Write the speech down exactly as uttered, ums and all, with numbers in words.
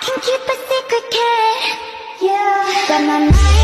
can keep a secret, kid. Yeah, but my mind